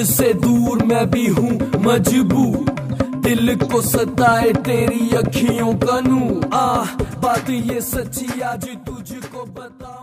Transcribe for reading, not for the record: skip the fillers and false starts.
तुझसे दूर मैं भी हूँ मजबूर, दिल को सताए तेरी अखियों का नूर। बात ये सच्ची आज तुझको बताऊं।